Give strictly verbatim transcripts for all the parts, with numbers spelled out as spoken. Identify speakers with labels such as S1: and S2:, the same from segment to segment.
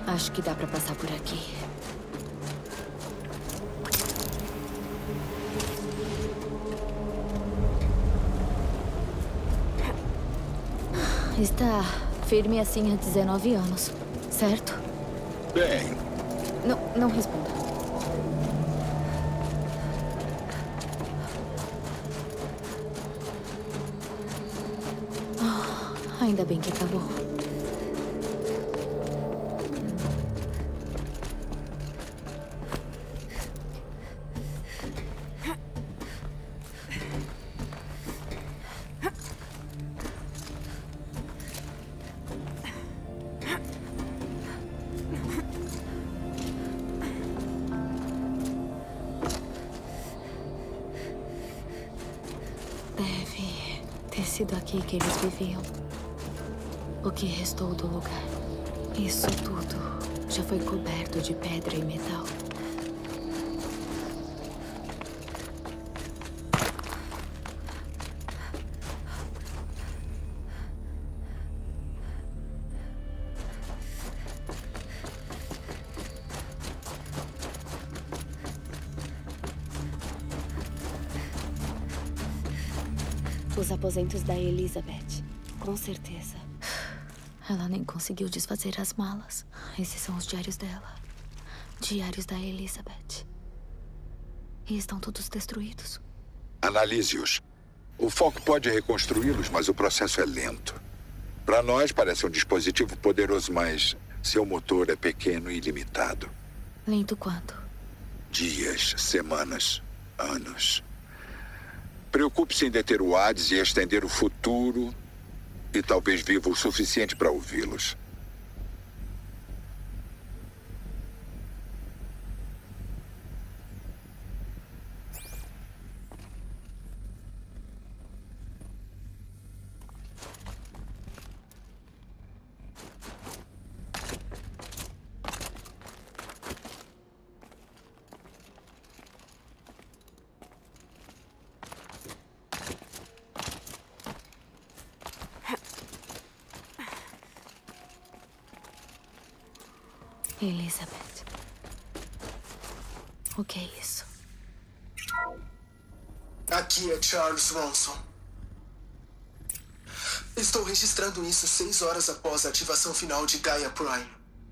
S1: Acho que dá pra passar por aqui. Está firme assim há dezenove anos, certo?
S2: Bem...
S1: Não, não responda. Oh, ainda bem que acabou. Deve ter sido aqui que eles viviam. O que restou do lugar. Isso tudo já foi coberto de pedra e metal. Os aposentos da Elizabeth, com certeza. Ela nem conseguiu desfazer as malas. Esses são os diários dela. Diários da Elizabeth. E estão todos destruídos.
S2: Analise-os. O foco pode reconstruí-los, mas o processo é lento. Para nós, parece um dispositivo poderoso, mas seu motor é pequeno e limitado.
S1: Lento quanto?
S2: Dias, semanas, anos. Preocupe-se em deter o Hades e estender o futuro, e talvez viva o suficiente para ouvi-los.
S1: Elizabeth. O que é isso?
S3: Aqui é Charles Ronson. Estou registrando isso seis horas após a ativação final de Gaia Prime.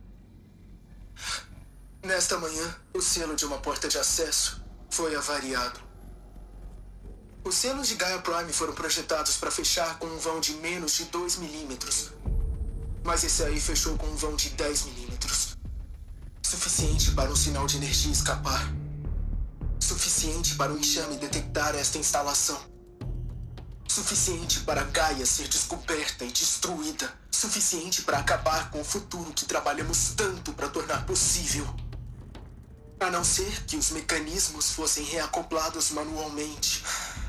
S3: Nesta manhã, o selo de uma porta de acesso foi avariado. Os selos de Gaia Prime foram projetados para fechar com um vão de menos de dois milímetros. Mas esse aí fechou com um vão de dez milímetros. Suficiente para um sinal de energia escapar. Suficiente para um enxame detectar esta instalação. Suficiente para Gaia ser descoberta e destruída. Suficiente para acabar com o futuro que trabalhamos tanto para tornar possível. A não ser que os mecanismos fossem reacoplados manualmente.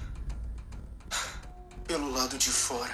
S3: Pelo lado de fora.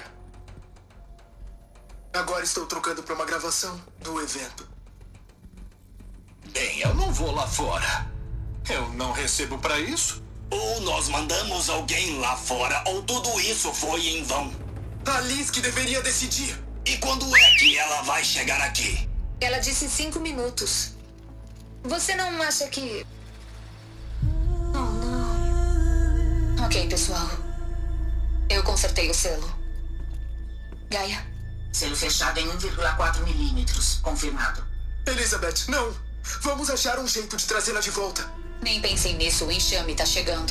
S3: Agora estou trocando para uma gravação do evento.
S4: Bem, eu não vou lá fora. Eu não recebo pra isso.
S5: Ou nós mandamos alguém lá fora, ou tudo isso foi em vão.
S3: A Liz que deveria decidir.
S5: E quando é que ela vai chegar aqui?
S6: Ela disse cinco minutos. Você não acha que... Oh, não. Ok, pessoal. Eu consertei o selo. Gaia?
S7: Selo fechado em um vírgula quatro milímetros. Confirmado.
S3: Elizabeth, não! Vamos achar um jeito de trazê-la de volta.
S6: Nem pensem nisso, o enxame tá chegando.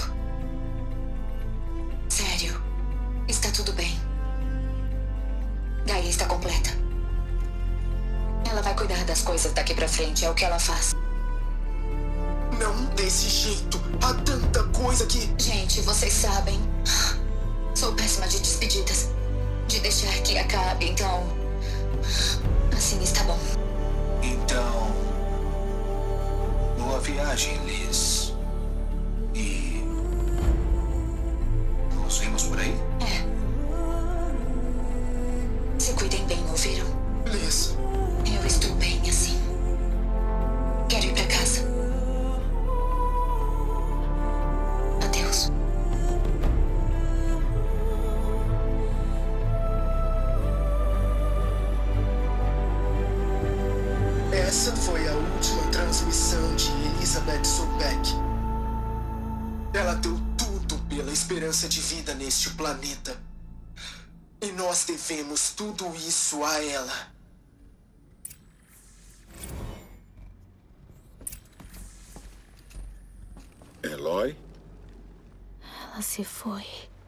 S6: Sério, está tudo bem. Gaia está completa. Ela vai cuidar das coisas daqui pra frente, é o que ela faz.
S3: Não desse jeito. Há tanta coisa que...
S6: Gente, vocês sabem. Sou péssima de despedidas. De deixar que acabe, então... Assim está bom.
S4: Então... Boa viagem, Liz. E... nos vemos por aí?
S6: É. Se cuidem bem, ouviram?
S3: Liz.
S6: Eu estou bem assim. Quero ir pra casa. Adeus.
S3: Essa transmissão de Elizabeth Sobeck. Ela deu tudo pela esperança de vida neste planeta. E nós devemos tudo isso a ela.
S2: Eloy?
S1: Ela se foi.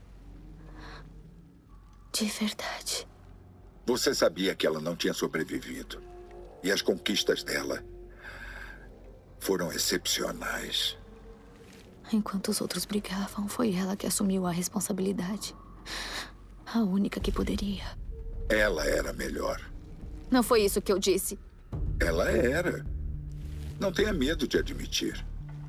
S1: De verdade.
S2: Você sabia que ela não tinha sobrevivido. E as conquistas dela foram excepcionais.
S1: Enquanto os outros brigavam, foi ela que assumiu a responsabilidade. A única que poderia.
S2: Ela era melhor.
S1: Não foi isso que eu disse.
S2: Ela era. Não tenha medo de admitir.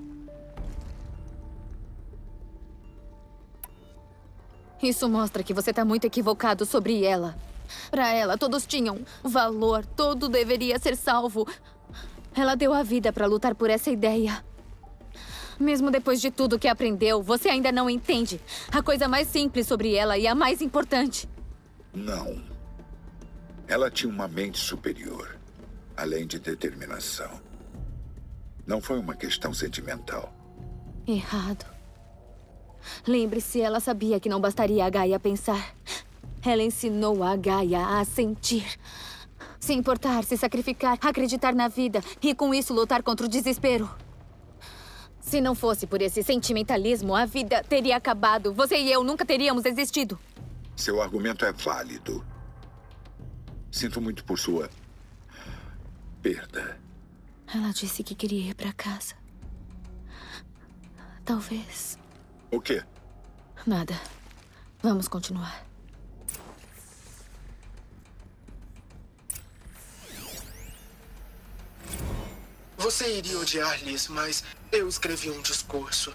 S1: Isso mostra que você está muito equivocado sobre ela. Para ela, todos tinham valor. Tudo deveria ser salvo. Ela deu a vida para lutar por essa ideia. Mesmo depois de tudo que aprendeu, você ainda não entende a coisa mais simples sobre ela e a mais importante.
S2: Não. Ela tinha uma mente superior, além de determinação. Não foi uma questão sentimental.
S1: Errado. Lembre-se, ela sabia que não bastaria a Gaia pensar. Ela ensinou a Gaia a sentir. Se importar, se sacrificar, acreditar na vida e com isso lutar contra o desespero. Se não fosse por esse sentimentalismo, a vida teria acabado. Você e eu nunca teríamos existido.
S2: Seu argumento é válido. Sinto muito por sua perda.
S1: Ela disse que queria ir para casa. Talvez.
S2: O quê?
S1: Nada. Vamos continuar.
S3: Você iria odiar, Liz, mas eu escrevi um discurso.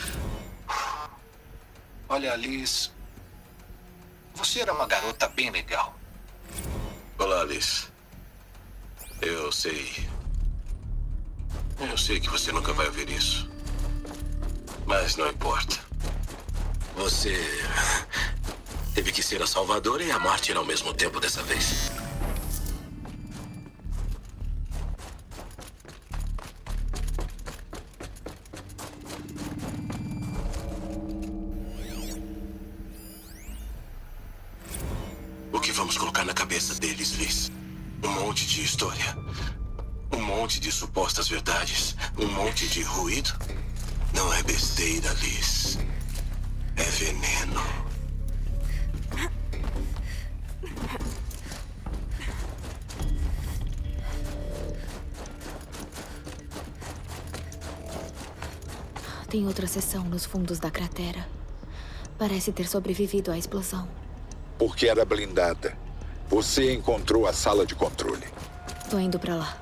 S4: Olha, Liz, você era uma garota bem legal.
S8: Olá, Liz. Eu sei. Eu sei que você nunca vai ouvir isso. Mas não importa. Você teve que ser a salvadora e a mártir ao mesmo tempo dessa vez. O que vamos colocar na cabeça deles, Liz? Um monte de história. Um monte de supostas verdades. Um monte de ruído. Não é besteira, Liz. É veneno.
S1: Tem outra seção nos fundos da cratera. Parece ter sobrevivido à explosão.
S2: Porque era blindada. Você encontrou a sala de controle.
S1: Tô indo pra lá.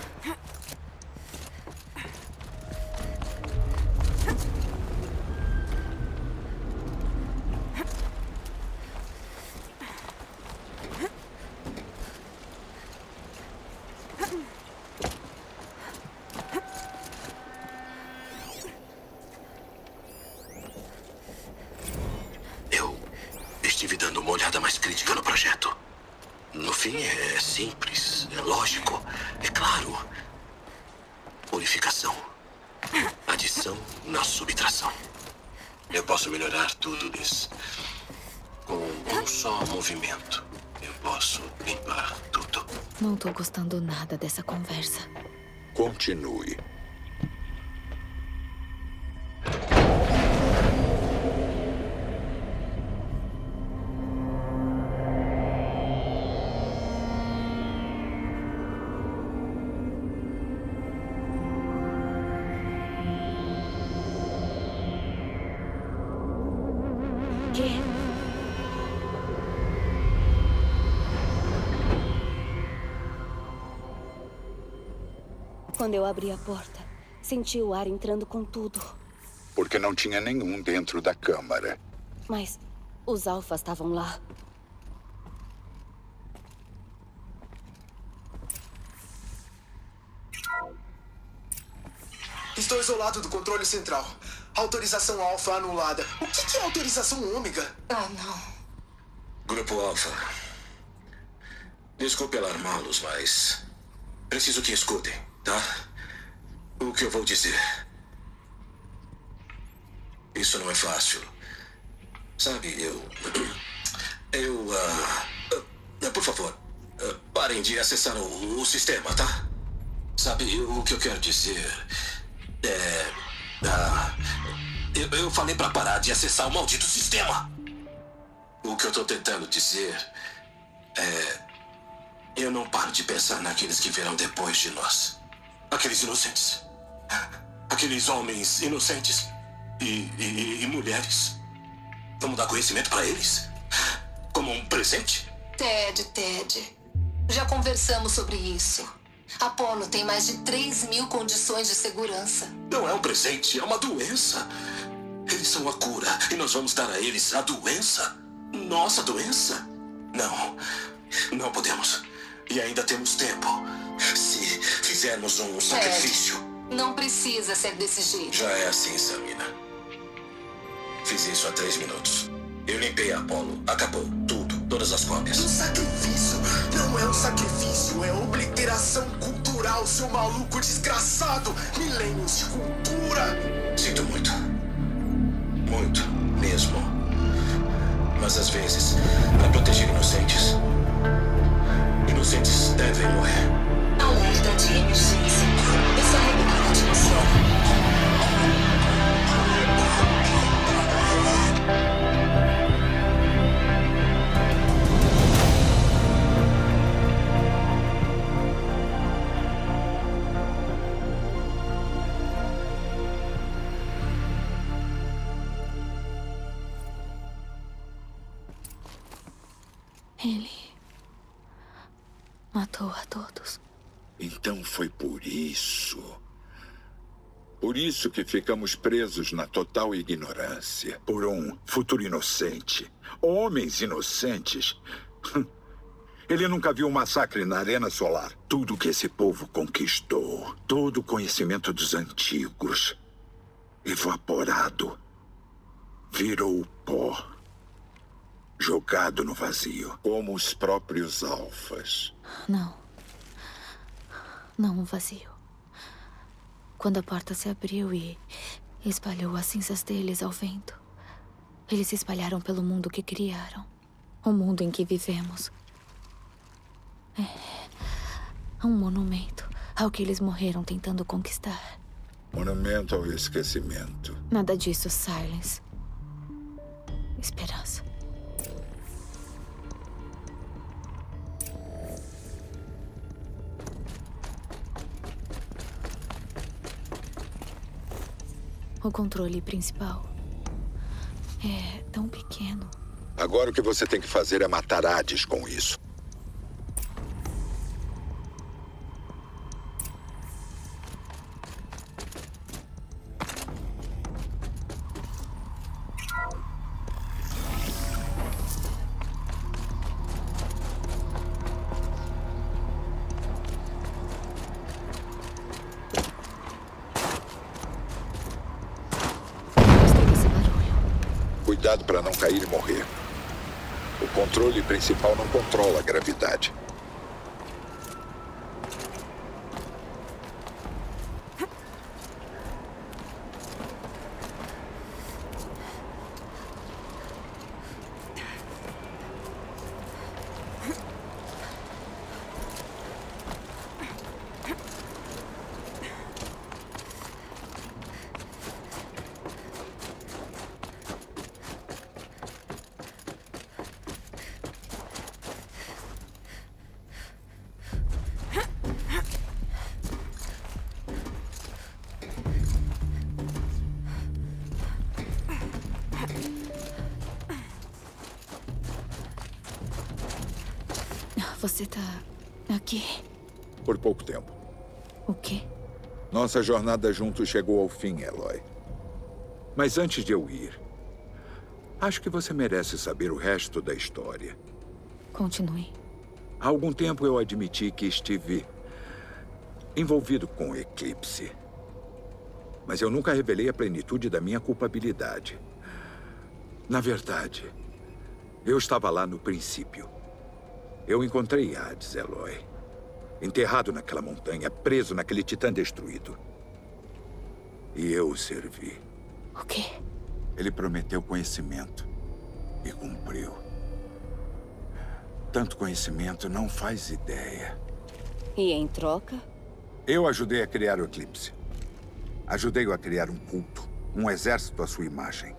S8: Estive dando uma olhada mais crítica no projeto. No fim, é simples, é lógico, é claro. Purificação. Adição na subtração. Eu posso melhorar tudo, Liz. Com um só movimento, eu posso limpar tudo.
S1: Não tô gostando nada dessa conversa.
S2: Continue.
S1: Quando eu abri a porta, senti o ar entrando com tudo.
S2: Porque não tinha nenhum dentro da câmara.
S1: Mas os alfas estavam lá.
S3: Estou isolado do controle central. Autorização alfa anulada. O que que é autorização ômega?
S6: Ah, não.
S8: Grupo Alfa. Desculpe alarmá-los, mas preciso que escutem, tá?
S5: O que eu vou dizer? Isso não é fácil. Sabe, eu... Eu... Uh, uh, por favor, uh, parem de acessar o, o sistema, tá? Sabe, o que eu quero dizer é... Uh, eu, eu falei pra parar de acessar o maldito sistema. O que eu tô tentando dizer é... Eu não paro de pensar naqueles que virão depois de nós. Aqueles inocentes. Aqueles homens inocentes. E, e, e mulheres. Vamos dar conhecimento pra eles? Como um presente?
S6: Ted, Ted. Já conversamos sobre isso. Apollo tem mais de três mil condições de segurança.
S5: Não é um presente, é uma doença. Eles são a cura e nós vamos dar a eles a doença? Nossa doença? Não, não podemos. E ainda temos tempo. Se fizermos um sacrifício...
S6: Ted, não precisa ser desse jeito.
S5: Já é assim, Samina. Fiz isso há três minutos. Eu limpei a Apollo. Acabou. Tudo. Todas as cópias.
S3: Um sacrifício não é um sacrifício. É obliteração cultural, seu maluco desgraçado. Milênios de cultura.
S5: Sinto muito. Muito. Mesmo. Mas às vezes, para proteger inocentes, inocentes devem morrer.
S6: Alerta de emergência. Descarregando a atmosfera.
S1: Ele matou a todos.
S2: Então foi por isso. Por isso que ficamos presos na total ignorância. Por um futuro inocente. Homens inocentes. Ele nunca viu um massacre na Arena Solar. Tudo que esse povo conquistou, todo o conhecimento dos antigos, evaporado, virou pó. Jogado no vazio. Como os próprios alfas.
S1: Não. Não um vazio. Quando a porta se abriu e espalhou as cinzas deles ao vento, eles se espalharam pelo mundo que criaram. O mundo em que vivemos. É um monumento ao que eles morreram tentando conquistar.
S2: Monumento ao esquecimento.
S1: Nada disso, Silence. Esperança. O controle principal é tão pequeno.
S2: Agora o que você tem que fazer é matar Hades com isso. Cuidado para não cair e morrer. O controle principal não controla a gravidade.
S1: Você tá aqui?
S2: Por pouco tempo.
S1: O quê?
S2: Nossa jornada juntos chegou ao fim, Eloy. Mas antes de eu ir, acho que você merece saber o resto da história.
S1: Continue.
S2: Há algum tempo eu admiti que estive envolvido com o Eclipse. Mas eu nunca revelei a plenitude da minha culpabilidade. Na verdade, eu estava lá no princípio. Eu encontrei Hades, Eloy. Enterrado naquela montanha, preso naquele titã destruído. E eu o servi.
S1: O quê?
S2: Ele prometeu conhecimento e cumpriu. Tanto conhecimento, não faz ideia.
S1: E em troca?
S2: Eu ajudei a criar o Eclipse. Ajudei-o a criar um culto, um exército à sua imagem.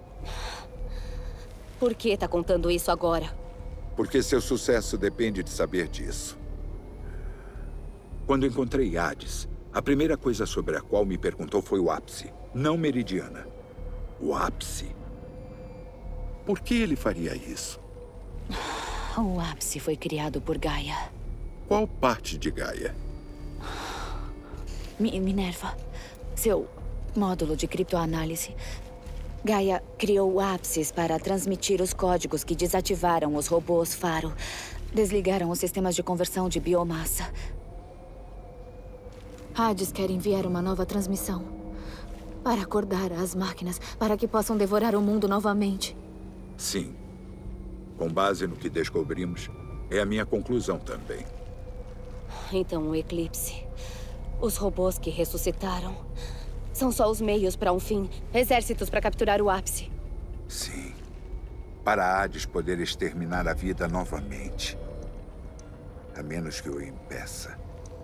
S1: Por que tá contando isso agora?
S2: Porque seu sucesso depende de saber disso. Quando encontrei Hades, a primeira coisa sobre a qual me perguntou foi o ápice, não Meridiana. O ápice. Por que ele faria isso?
S1: O ápice foi criado por Gaia.
S2: Qual parte de Gaia?
S1: Mi- Minerva, seu módulo de criptoanálise. Gaia criou ápices para transmitir os códigos que desativaram os robôs Faro. Desligaram os sistemas de conversão de biomassa. Hades quer enviar uma nova transmissão para acordar as máquinas, para que possam devorar o mundo novamente.
S2: Sim. Com base no que descobrimos, é a minha conclusão também.
S1: Então o Eclipse, os robôs que ressuscitaram, são só os meios para um fim. Exércitos para capturar o ápice.
S2: Sim. Para Hades poder exterminar a vida novamente. A menos que o impeça.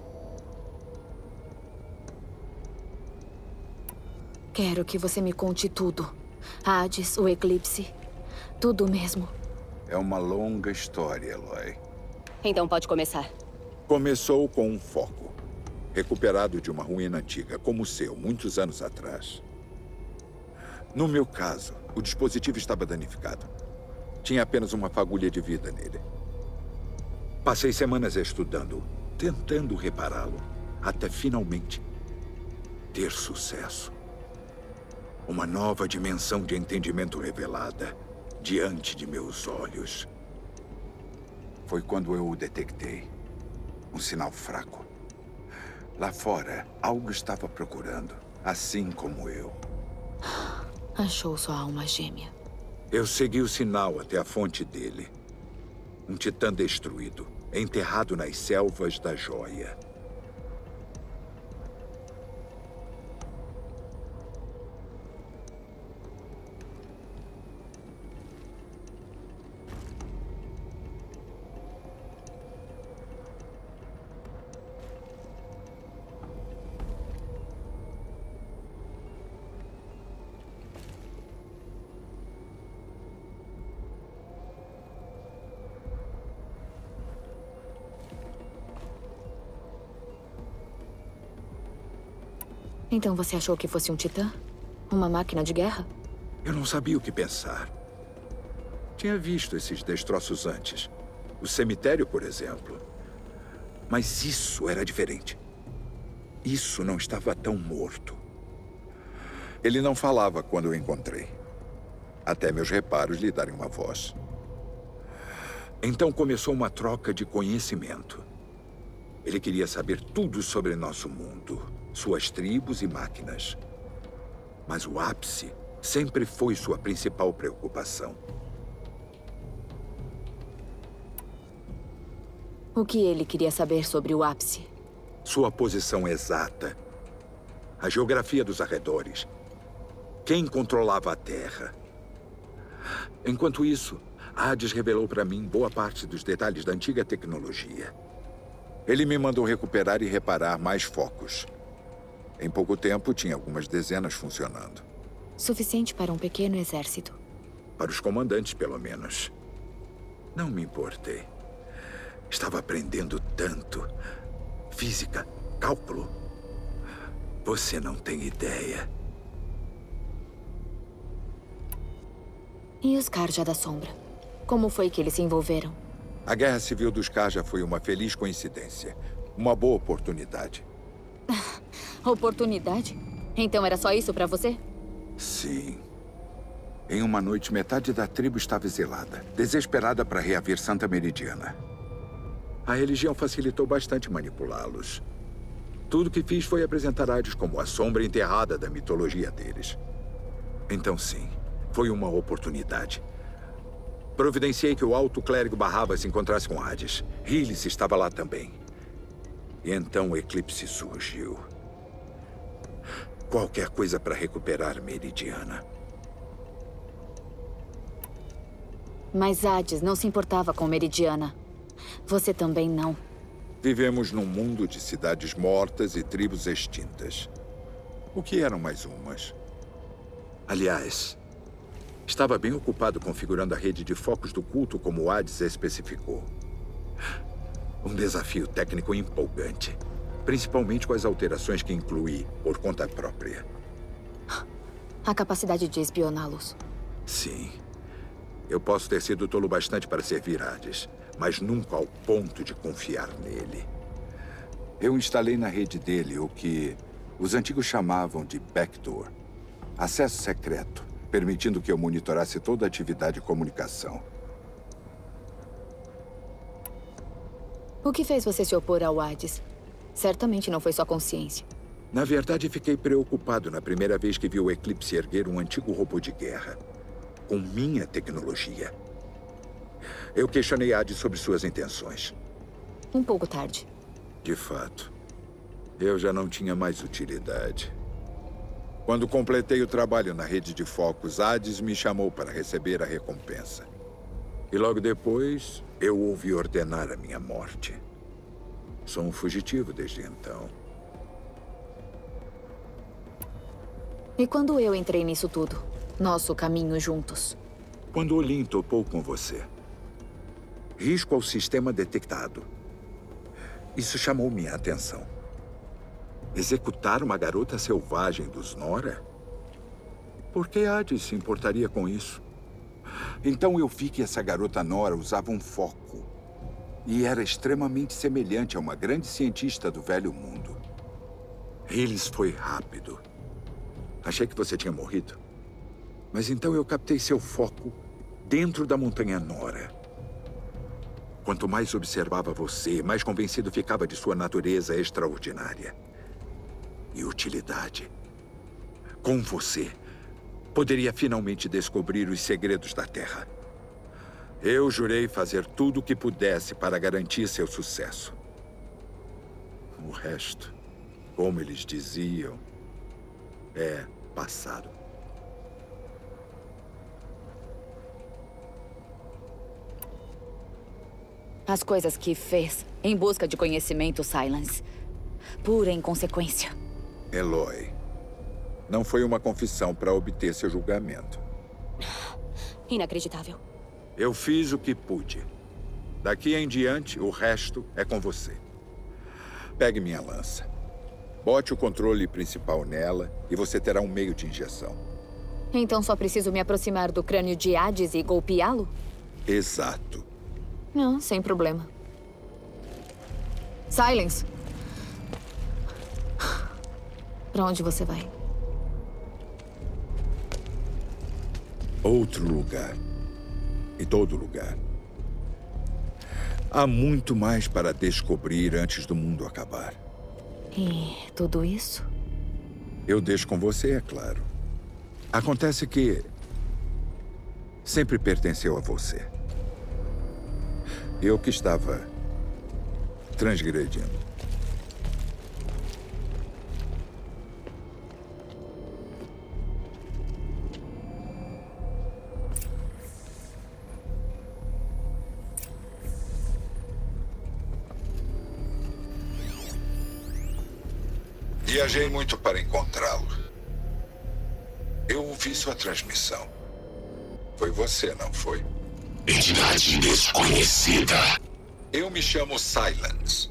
S1: Quero que você me conte tudo. Hades, o Eclipse, tudo mesmo.
S2: É uma longa história, Eloy.
S1: Então pode começar.
S2: Começou com um foco. Recuperado de uma ruína antiga, como o seu, muitos anos atrás. No meu caso, o dispositivo estava danificado. Tinha apenas uma fagulha de vida nele. Passei semanas estudando, tentando repará-lo, até finalmente ter sucesso. Uma nova dimensão de entendimento revelada diante de meus olhos. Foi quando eu o detectei. Um sinal fraco. Lá fora, algo estava procurando, assim como eu.
S1: Achou sua alma gêmea.
S2: Eu segui o sinal até a fonte dele. Um titã destruído, enterrado nas selvas da Joia.
S1: Então você achou que fosse um titã? Uma máquina de guerra?
S2: Eu não sabia o que pensar. Tinha visto esses destroços antes. O cemitério, por exemplo. Mas isso era diferente. Isso não estava tão morto. Ele não falava quando o encontrei. Até meus reparos lhe darem uma voz. Então começou uma troca de conhecimento. Ele queria saber tudo sobre nosso mundo, suas tribos e máquinas. Mas o ápice sempre foi sua principal preocupação.
S1: O que ele queria saber sobre o ápice?
S2: Sua posição exata. A geografia dos arredores. Quem controlava a Terra. Enquanto isso, Hades revelou para mim boa parte dos detalhes da antiga tecnologia. Ele me mandou recuperar e reparar mais focos. Em pouco tempo, tinha algumas dezenas funcionando.
S1: Suficiente para um pequeno exército.
S2: Para os comandantes, pelo menos. Não me importei. Estava aprendendo tanto. Física, cálculo. Você não tem ideia.
S1: E os Carja da Sombra? Como foi que eles se envolveram?
S2: A Guerra Civil dos Carja foi uma feliz coincidência. Uma boa oportunidade.
S1: Oportunidade? Então era só isso pra você?
S2: Sim. Em uma noite, metade da tribo estava exilada, desesperada para reaver Santa Meridiana. A religião facilitou bastante manipulá-los. Tudo que fiz foi apresentar Hades como a sombra enterrada da mitologia deles. Então, sim, foi uma oportunidade. Providenciei que o alto clérigo Barraba se encontrasse com Hades. Hylis estava lá também. E então o Eclipse surgiu. qualquer coisa para recuperar Meridiana.
S1: Mas Hades não se importava com Meridiana. Você também não.
S2: Vivemos num mundo de cidades mortas e tribos extintas. O que eram mais umas? Aliás, estava bem ocupado configurando a rede de focos do culto como Hades especificou. Um desafio técnico empolgante. Principalmente com as alterações que incluí por conta própria.
S1: A capacidade de espioná-los.
S2: Sim. Eu posso ter sido tolo bastante para servir Hades, mas nunca ao ponto de confiar nele. Eu instalei na rede dele o que os antigos chamavam de backdoor. Acesso secreto, permitindo que eu monitorasse toda a atividade de comunicação.
S1: O que fez você se opor ao Hades? Certamente não foi sua consciência.
S2: Na verdade, fiquei preocupado na primeira vez que vi o Eclipse erguer um antigo robô de guerra. Com minha tecnologia. Eu questionei Hades sobre suas intenções.
S1: Um pouco tarde.
S2: De fato. Eu já não tinha mais utilidade. Quando completei o trabalho na rede de focos, Hades me chamou para receber a recompensa. E logo depois, eu ouvi ordenar a minha morte. Sou um fugitivo desde então.
S1: E quando eu entrei nisso tudo? Nosso caminho juntos.
S2: Quando Olin topou com você. Risco ao sistema detectado. Isso chamou minha atenção. Executar uma garota selvagem dos Nora? Por que Hades se importaria com isso? Então eu vi que essa garota Nora usava um foco. E era extremamente semelhante a uma grande cientista do Velho Mundo. Eles foi rápido. Achei que você tinha morrido. Mas então eu captei seu foco dentro da Montanha Nora. Quanto mais observava você, mais convencido ficava de sua natureza extraordinária. E utilidade. Com você, poderia finalmente descobrir os segredos da Terra. Eu jurei fazer tudo o que pudesse para garantir seu sucesso. O resto, como eles diziam, é passado.
S1: As coisas que fez em busca de conhecimento, Silence. Pura inconsequência.
S2: Eloy, não foi uma confissão para obter seu julgamento.
S1: Inacreditável.
S2: Eu fiz o que pude. Daqui em diante, o resto é com você. Pegue minha lança. Bote o controle principal nela e você terá um meio de injeção.
S1: Então só preciso me aproximar do crânio de Hades e golpeá-lo?
S2: Exato.
S1: Não, sem problema. Silence! Pra onde você vai?
S2: Outro lugar. E todo lugar. Há muito mais para descobrir antes do mundo acabar.
S1: E tudo isso?
S2: Eu deixo com você, é claro. Acontece que sempre pertenceu a você. Eu que estava transgredindo. Viajei muito para encontrá-lo. Eu ouvi sua transmissão. Foi você, não foi?
S5: Entidade desconhecida.
S2: Eu me chamo Silence.